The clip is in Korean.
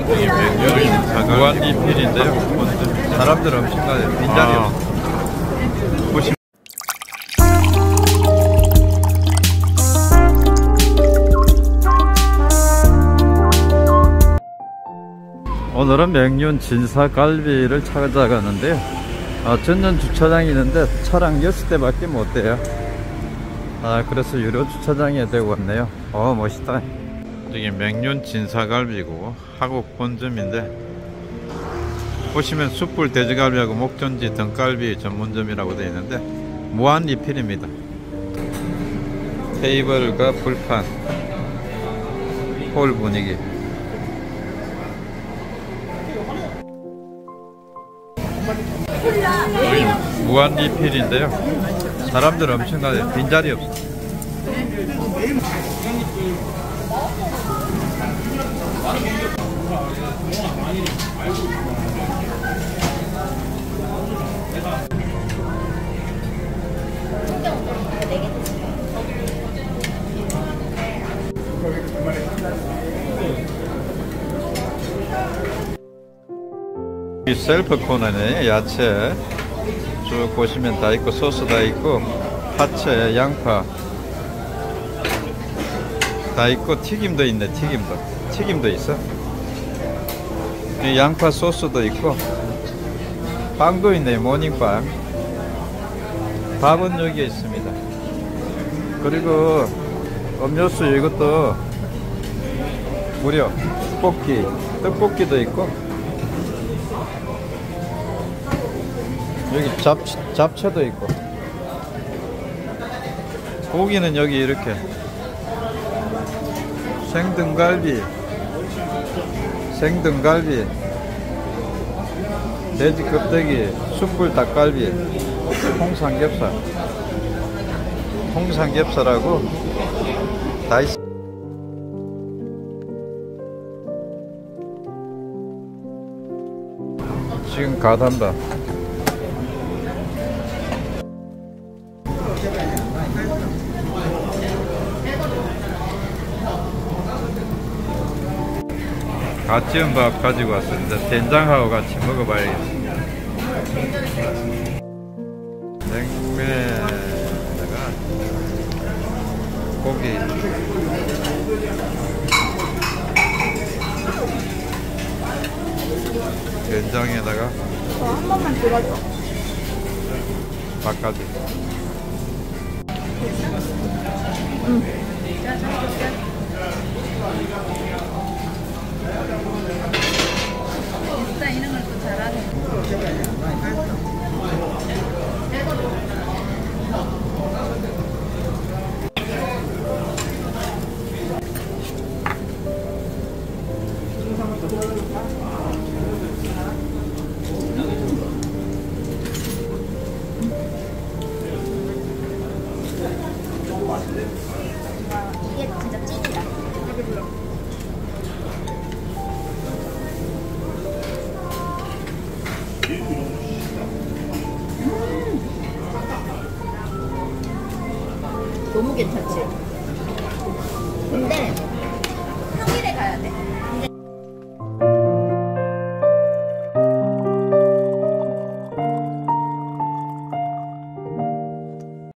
이게 맹렬 무한리필인데요. 사람들 엄청 가요. 빈자리 없어. 보시면 오늘은 맹륜 진사갈비를 찾아가는데요. 전전 주차장이 있는데 차량 6대밖에 못 돼요. 그래서 유료 주차장에 대고 왔네요. 멋있다. 이게 맹륜 진사갈비고 하국 본점인데, 보시면 숯불 돼지갈비하고 목전지 등갈비 전문점이라고 되어 있는데 무한 리필입니다. 테이블과 불판, 홀 분위기. 여기 무한 리필인데요. 사람들 엄청 가요. 빈자리 없어. 이 셀프 코너네. 야채 쭉 보시면 다 있고, 소스 다 있고, 파채, 양파 다 있고, 튀김도 있네. 튀김도 있어. 이 양파 소스도 있고, 빵도 있네. 모닝빵. 밥은 여기에 있습니다. 그리고 음료수 이것도 무료. 떡볶이도 있고, 여기 잡채도 있고, 고기는 여기 이렇게 생등갈비, 돼지 껍데기, 숯불 닭갈비, 홍삼겹살하고 다 있어. 지금 가단다. 갓 지은 밥 가지고 왔습니다. 된장하고 같이 먹어봐야겠습니다. 냉면에다가 고기, 된장에다가 한 번만 들어줘. 밥까지. 진짜 이런 걸 또 잘하네. 이게 진짜 찐이다. 너무 괜찮지? 근데 평일에 가야 돼. 근데